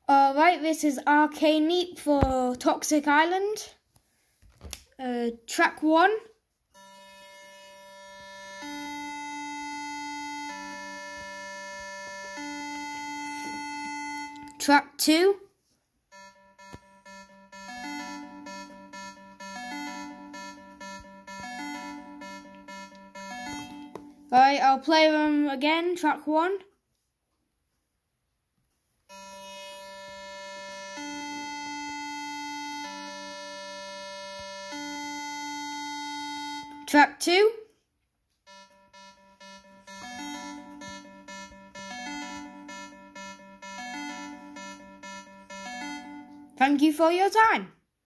Alright, this is Arcaneep for Toxic Island. Track 1. Track 2. Alright, I'll play them again. Track 1. Track 2. Thank you for your time.